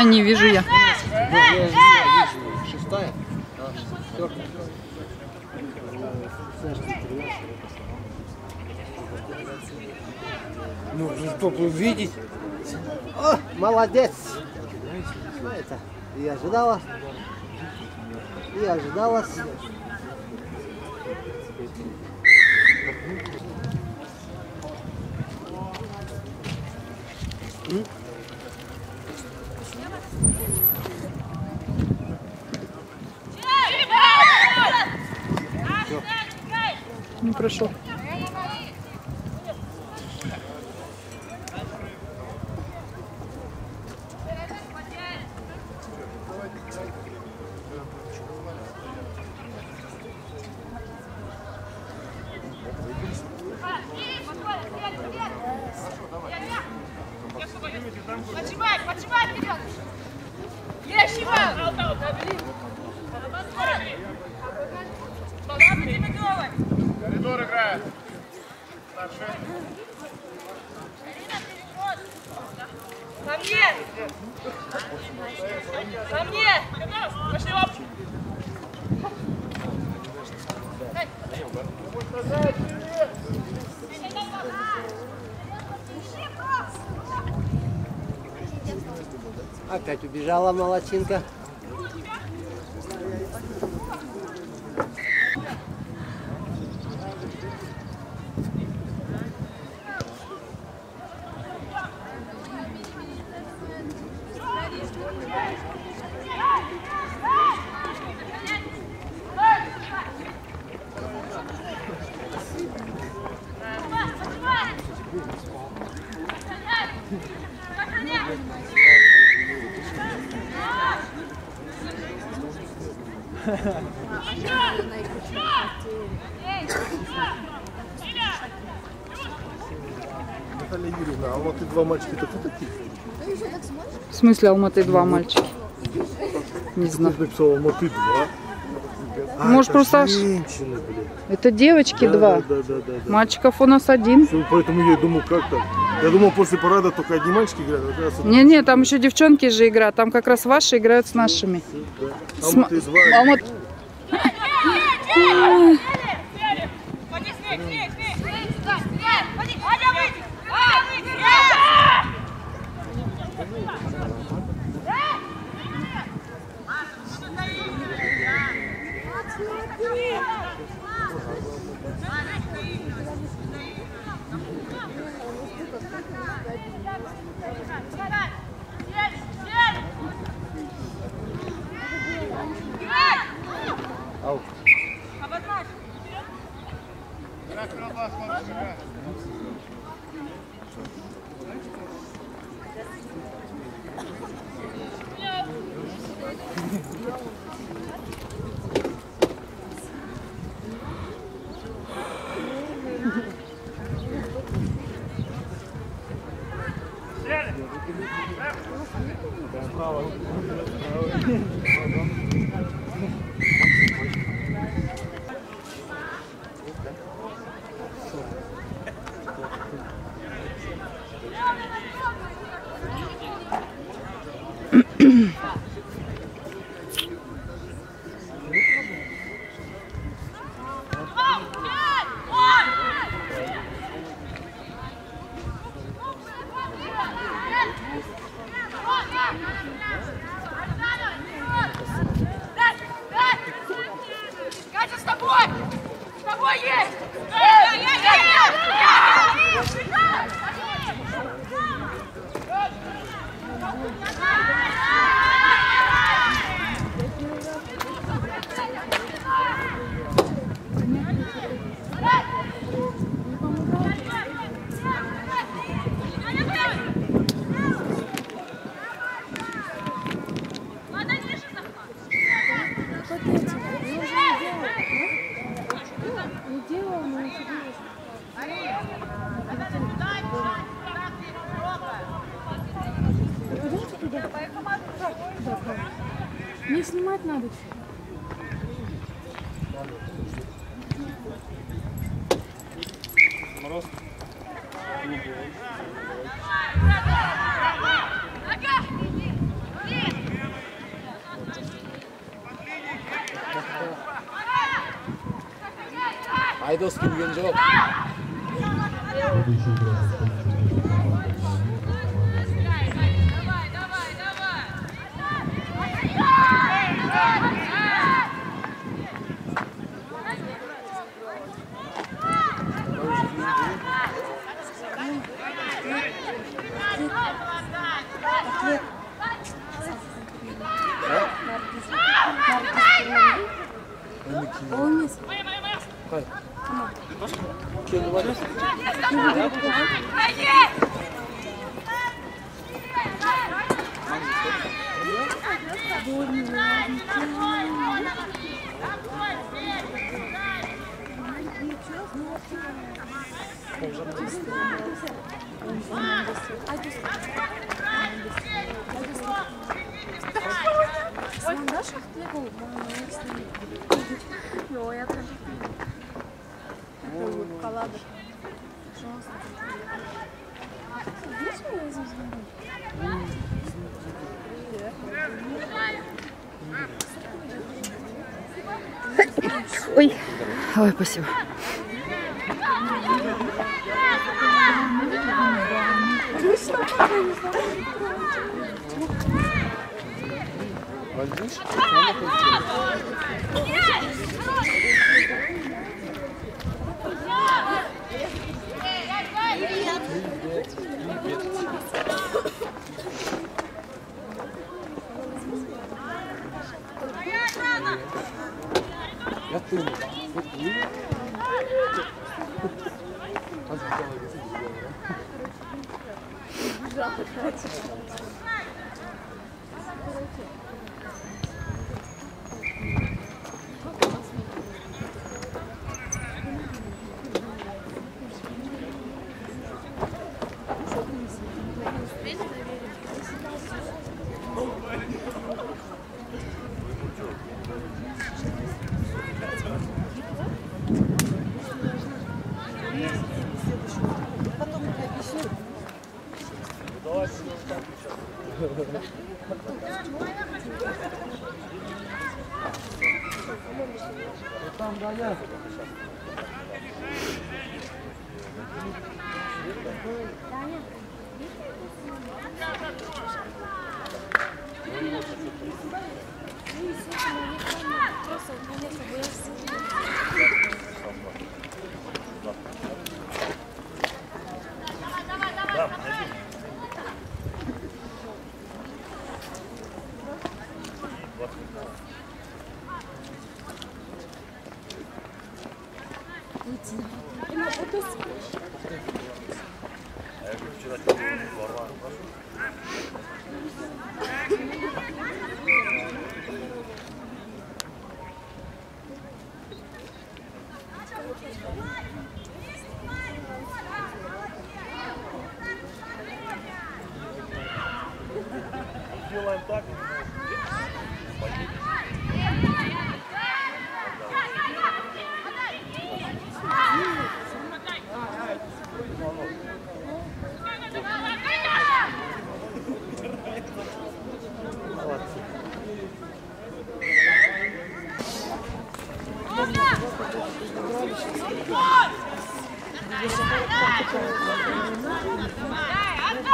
А, не вижу я. Шестая. Ну, чтобы увидеть. О, молодец. Это и ожидала. И ожидалась. Не прошел. Поджимай, ребят! Есть его! Коридор играет. Ко мне! Ко мне! Пошли, оп! Опять убежала молодчинка. Наталья Юрьевна, а вот и два мальчика-то кто такие? В смысле Алматы-2 мальчики? Не Ты знаю. написал Алматы-2. Может, это просто женщины, блин. Это девочки два. Да. Мальчиков у нас один. Поэтому я думаю, как так? Я думал, после парада только одни мальчики играют. А оказывается, Не, там еще девчонки же играют. Там как раз ваши играют с нашими. да. См- Алматы-2. Алмат- Катя, с тобой! С тобой есть! Не снимать надо. Мороз. Ага! Айдос келген жоқ. Ой, ой, спасибо. Делаем так. Отдай!